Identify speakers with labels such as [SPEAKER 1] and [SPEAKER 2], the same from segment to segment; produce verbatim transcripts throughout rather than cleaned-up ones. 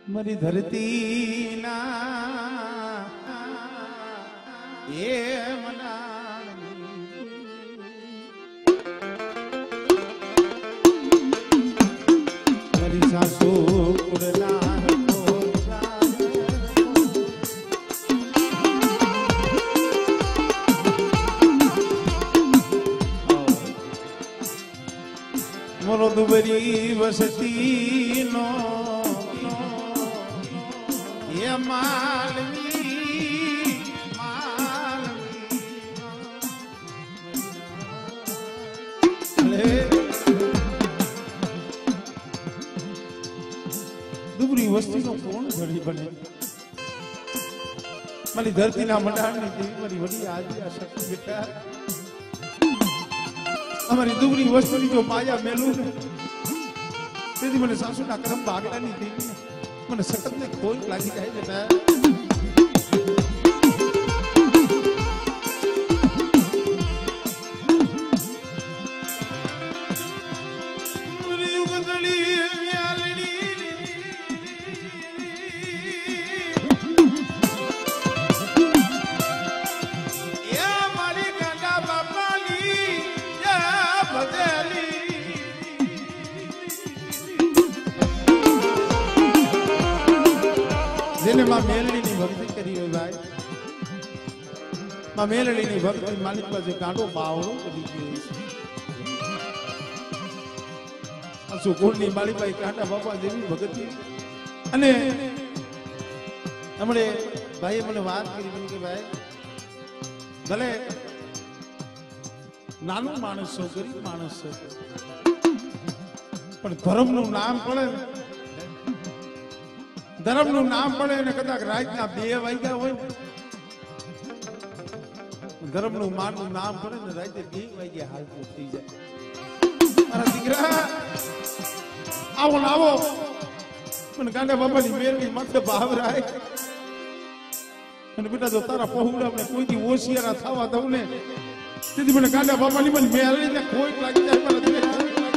[SPEAKER 1] मरी धरती ना ये मना मरी सासू उड़ना मोरो दुबरी वसती नो ये मालवी मालवी दुबरी वस्ती नो कौन घड़ी बने मारी धरती ना मंडाण नी देवी मारी वडी आजी आ शक्ति बेटा हमारी दुबरी वस्ती जो माया मेलू ने तेरी मने सासू ना करम भागला नी देवी ने મને સખત ને ખોઈ લાગી જાય બેટા પૂરી ઉગતળી વ્યાલડી યા મારી ગાંડા બાપાની યા ભદેલી જેને માં મેલડીની ભક્તિ કરી હોય ભાઈ માં મેલડીની ભક્તિ માલિક પાસે કાંડો બાવળો કરી ગયો છે સુકુળની માલિકભાઈ કાંડા બાપા જેવી ભક્તિ અને હમણે ભાઈએ મને વાત કરી મને કે ભાઈ ભલે નાનું માણસ છો ગરીબ માણસ છે પણ ધર્મનું નામ પડે ને धर्म नु नाम पड़े ने कदाक रात ना बे वाग्या होय धर्म नु मान नु नाम पड़े ने रात बे वाग्या हाल थी जाए मारा दीकरा आवो आवो मन गांडा बाबा ની મેરડી મત ભાવરાય અને બેટા જો તારા પહોળા ને કોઈ દી ઓશિયારા થાવા દઉં ને તેથી મને ગાંડા બાબા ની મને મેરડી ને કોઈ લાગી જાય મારા દીકરા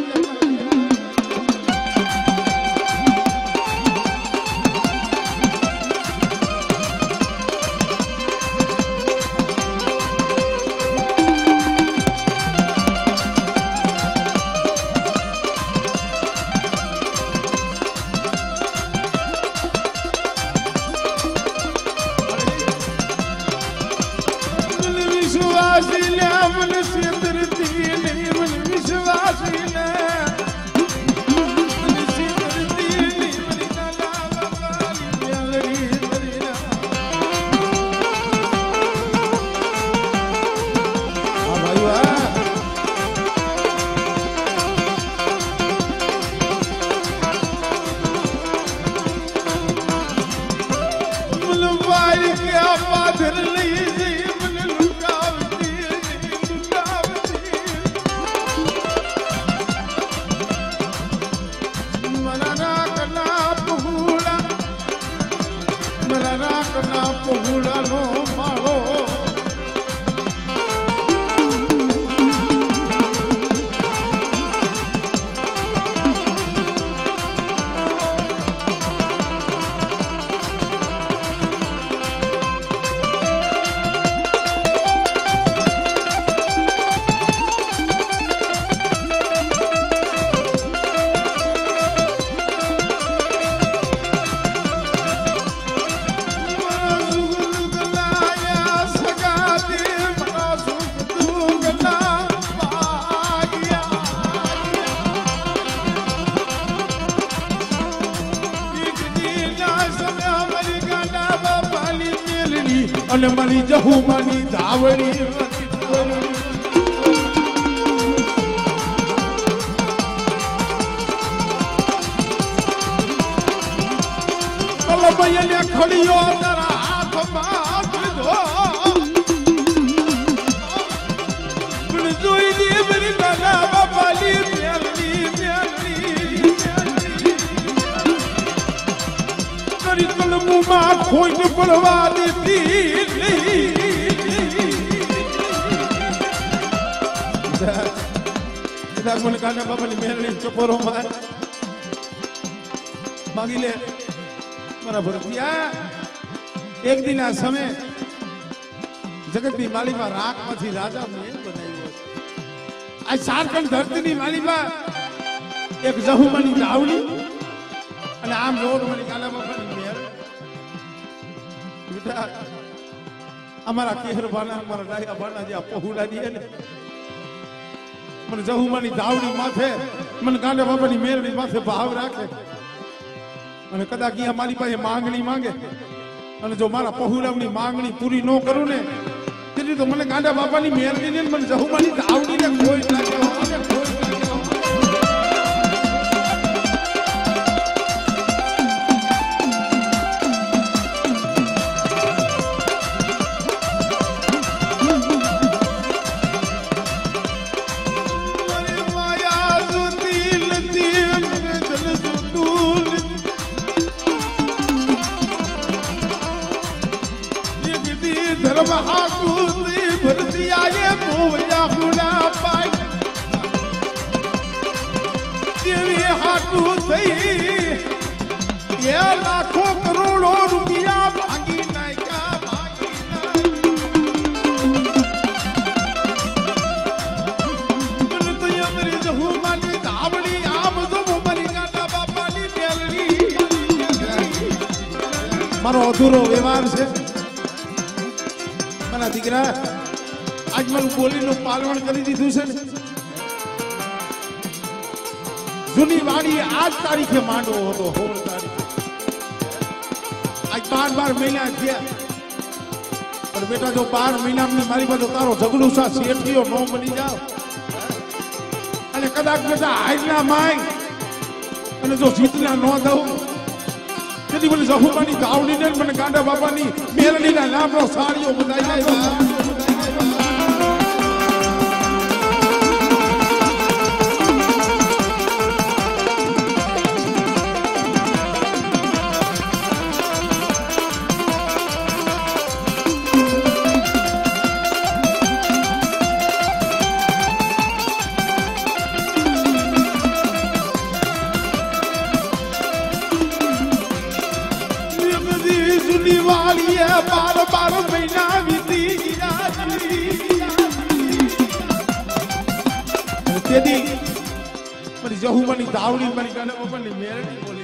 [SPEAKER 1] અને મારી જહુમાની ધાવડી કલબયલે ખડીયો તારા હાથમાં દીધો પણ જોઈ લે મારી ગાના બાપાલી મેલડી મેલડી કરી કલમુમાં ખોઈને પડવા દેતી मन गाना बाबा ने मेरे चपोरो मार मांगी ले મારા ભરતિયા એક દિન આ સમય જગતની માલિકા રાખમાંથી રાજા મેં બનાવ્યો આ ઝારખંડ ધરતીની માલિકા એક જહુમાની દાવડી અને આમ રોડ મળી કાલા બાપાની મેર બેટા અમારા કેહરબાના અમારા ડાયા બાના જે પહોળા દીએ ને મને જહુમાની દાવડી માથે મને કાલા બાપાની મેરની માથે ભાવ રાખે અને કદાચ અહીંયા મારી પાસે માંગણી માંગે અને જો મારા પહોળાની માંગણી પૂરી ન કરું ને તેથી તો મને કાંડા બાપાની મેરની ને મને જહુમાની દાવડીને કોઈ લાગે હોય કોઈ लाखों करोड़ों रुपया भागी नायका भागी नाय तो ये मेरी जहूमानी दावड़ी आम जो मरी गाटा बापानी मेलड़ी मारो अधूरो व्यवहार से मना दीकरा आज मैं बोली नो पालवण करी दीधुं छे जूनी वाड़ी आज तारीखे मांडो होतो होल तारीख आज बार बार महीना थया पर बेटा जो बार महीना में मारी बाजू तारो झगड़ू सा सेठियो नो बनी जाओ अने कदाच बेटा आजना माय अने जो जीतना नो दो यदि बोले जहूमानी दावड़ी ने मने गांडा बापानी मेलडी ना नामनो साड़ियो बधाई जाय बार बार महीना बीती तेदी मरी जहूमानी दावड़ी मरी गाने बापानी मेरडी बोली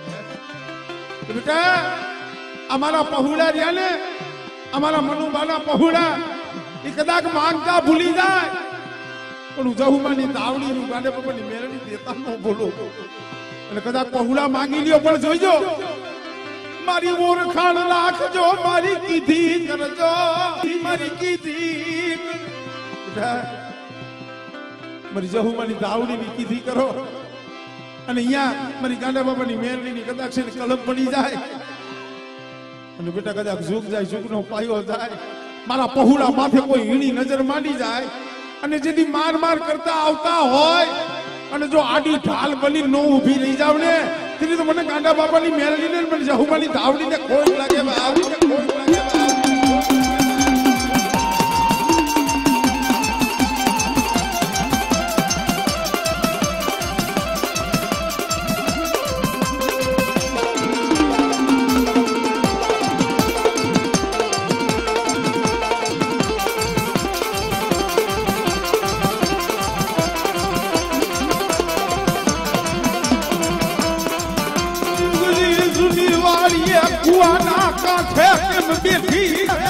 [SPEAKER 1] बेटा हमारा पहुड़ा रिया ने हमारा मनुबाना पहुड़ा ये कदाच मांगता भूली जाए पण जहूमानी दावड़ी नु गाने बापानी मेरडी देता न बोलो અને કદાચ પहुड़ा मांगी लियो पण જોઈજો मारी ओरखाण राखजो मारी कीधी करजो मारी कीधी मारी जहूमानी दावड़ी नी कीधी करो अने यहाँ मारी गांडा बाबानी मेरनी नी कदाच से कलम पड़ी जाए अने बेटा कदाच झुक जाए झुकनो पायो जाए मारा पहुड़ा माथे कोई हीणी नजर मांडी जाए अने जेदी मार मार करता आवता होय अने जो आडी ढाल बनी नो ऊभी रही जाव ने तेरी तो मने गांडा बापानी मेलडी ने मने जहूमानी दावड़ी ने खोज लागे बावड़ी ने खोज लागे कुआना का खेत में बैठी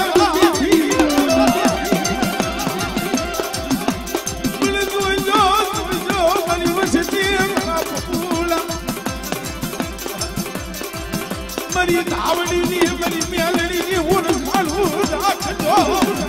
[SPEAKER 1] मिल जो जो जो बनी बसती फूला मरी दावड़ी नी मरी मेलड़ी नी उन खालू राख दो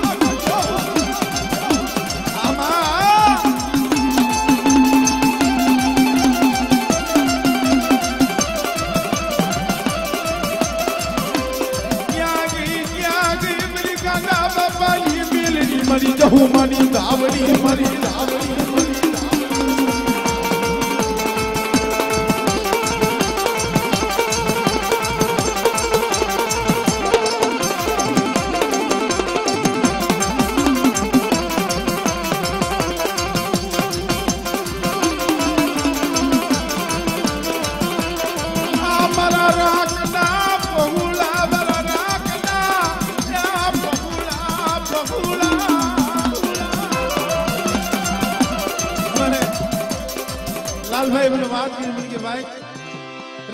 [SPEAKER 1] मरी जहूमानी दावड़ी मरी दावड़ी हमारा राखना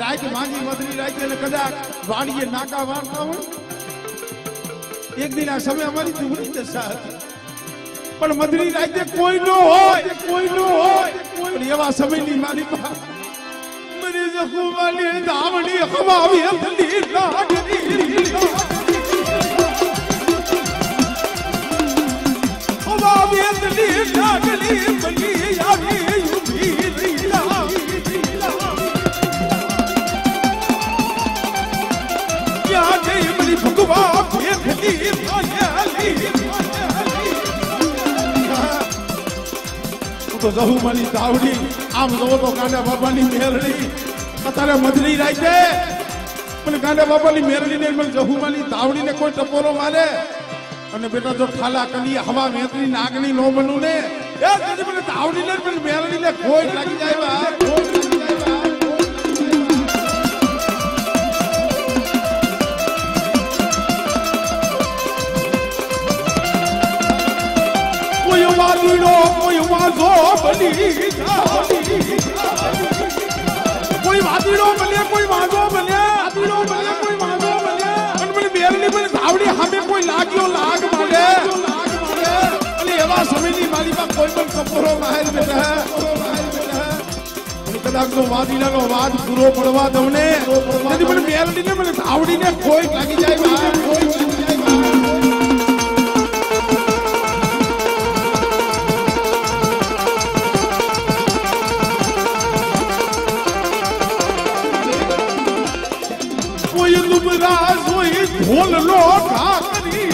[SPEAKER 1] રાત માંગી મધરી રાત ને કદાચ વાડીએ નાકા વાળતા હોય એક દિન આ સમય અમારી જુગડી દશા હતી પણ મધરી રાતે કોઈ નો હોય કોઈ નો હોય પણ એવા સમયની મારી પાસે મરી જખુમાલી ધાવડી હવાવી હથલી લાગડી હવાવી હથલી લાગડી બની આવી ઉભી રીલા યા જઈ મરી ભગવા ભેખલી પાયાલી તો જહુમાની ધાવડી આમ જોવો તો ગાંડા બાપાની મેરડી અત્યારે મધરી રાતે પણ ગાંડા બાપાની મેરડી ને મને જહુમાની ધાવડી ને કોઈ ટપોરો મારે અને બેટા જો ઠાલા કલી હવા મેતરી નાગની નો બનુ ને એ કદી મને ધાવડી ને મને મેરડી ને કોઈ લાગી જાય વા કોઈ લાગી જાય વા કોઈ વાદળો કોઈ વાજો બની કોઈ વાદળો બને કોઈ વાજો બને વાદળો બને કોઈ વાજો બને અને મને બેરની મને ધાવડી સામે કોઈ લાગ્યો લાગ મારે અને એવા સમયની મારી પાસે કોઈ પણ કપોરો માહેર બેઠા અને કદાચ તો વાદળાનો વાદ પૂરો પડવા દઉં ને તેથી મને બેરની ને મને ધાવડી ને કોઈ લાગી જાય કોઈ લાગી જાય ढोल लो ठाकरी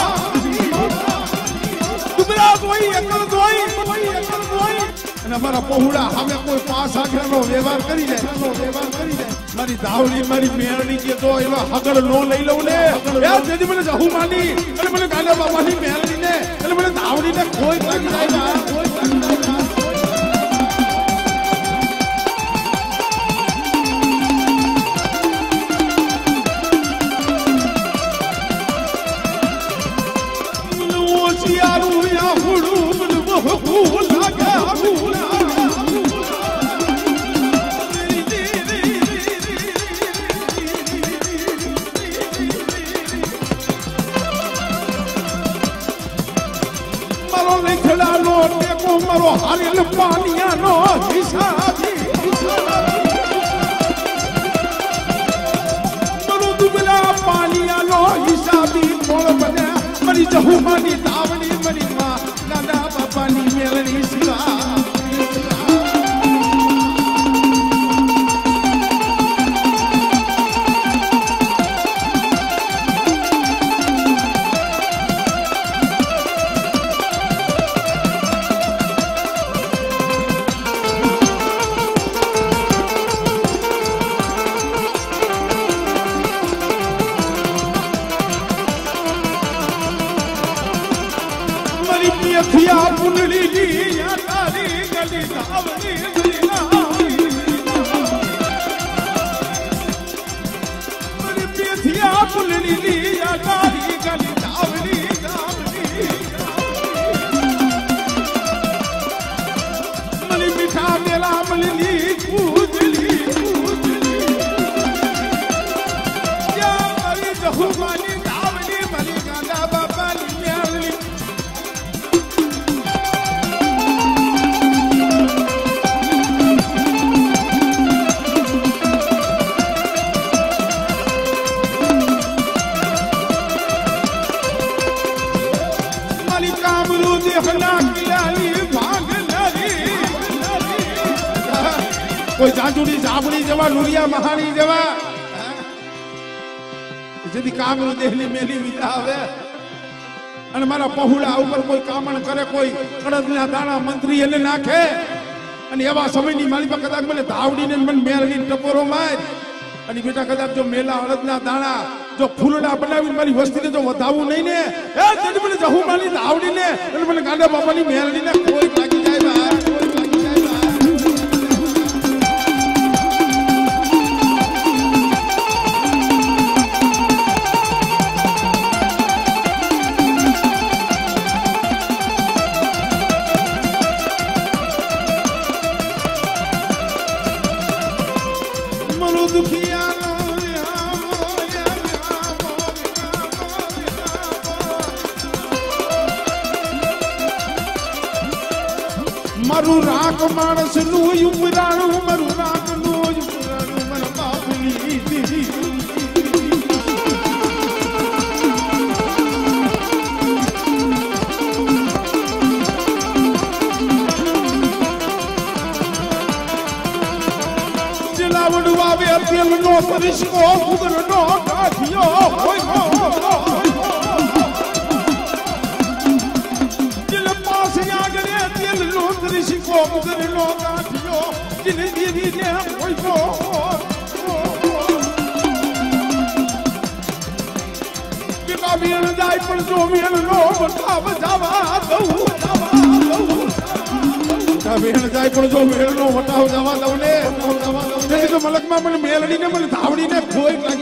[SPEAKER 1] दुबरा कोई एकल कोई एकल कोई અને મારા પહોળા હવે કોઈ પાસ આગળનો વ્યવહાર કરી દે વ્યવહાર કરી દે મારી ધાવડી મારી મેરડી કે તો એવા હગડ નો લઈ લઉં ને યાર જેથી મને જહુ માની અને મને ગાંડા બાબાની મેરડી ને અને મને ધાવડી ને કોઈ લાગી જાય કોઈ લાગી જાય મારો હારેલ પાનિયાનો હિસાબી મારો દુબલા પાનિયાનો હિસાબી કોણ બને મારી જહુમાની ધાવડી મારી માં દાદા બાપાની મેલડી સિવા યથિયા પુનડી લી યા તારી ગલી ધાવડી ગલીના મરી યથિયા પુનડી લી યા તારી ગલી ધાવડી ધાવડી મરી મીઠા મેલા મલની કૂદલી યા મરી જહુમાની ધાવડી મરી ગાંડા બાપાની મેરડી કોઈ જાંજુડી જાબડી જેવા લુરિયા મહાણી જેવા જેથી કામરૂ દેહલી મેલી વિતા આવે અને મારા પહોળા ઉપર કોઈ કામણ કરે કોઈ કડદના દાણા મંત્રી એને નાખે અને એવા સમયની મારી પાસે કદાચ મને ધાવડીને મને મેરડી ટપોરો માર અને બેટા કદાચ જો મેલા અડદના દાણા જો ફૂલડા બનાવી મારી વસ્તીને જો વધાવવું નહીં ને એ તેથી મને જહુમાની ધાવડીને અને મને ગાંડા બાપાની મેરડીને કોઈ લાગી જાય મારું રાખ માણસ નું ઉમરાણું મારું રાખ નું ઉમરાણું મારા બાપની દીદી જલાવડ વાવે તેલ નો પરિશ્કો ઉગર નો કાઠિયો હોય ऋषिको मुगर लो काठियो जिन दीदी ने कोई को बिना मेल जाय पण जो मेल नो बताव जावा दઉં जावा दઉં ता मेल जाय पण जो मेल नो बताव जावा दઉં ને જાવા દઉં ને તો મલક માં મને મેલડી ને મને ધાવડી ને કોઈ